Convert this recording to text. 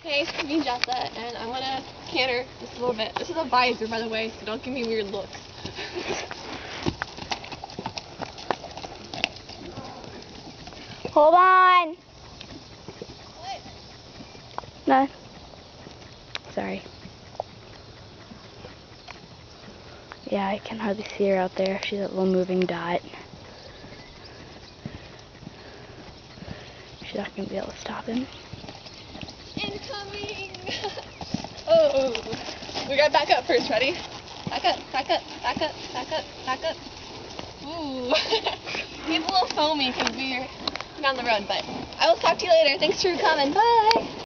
Hey, it's me, Jessa, and I'm gonna canter just a little bit. This is a visor, by the way, so don't give me weird looks. Hold on. What? No. Sorry. Yeah, I can hardly see her out there. She's a little moving dot. She's not going to be able to stop him. Incoming! Oh, we gotta back up first. Ready? Back up, back up, back up, back up, back up. Ooh. He's a little foamy because we're down the road, but I will talk to you later. Thanks for coming. Bye!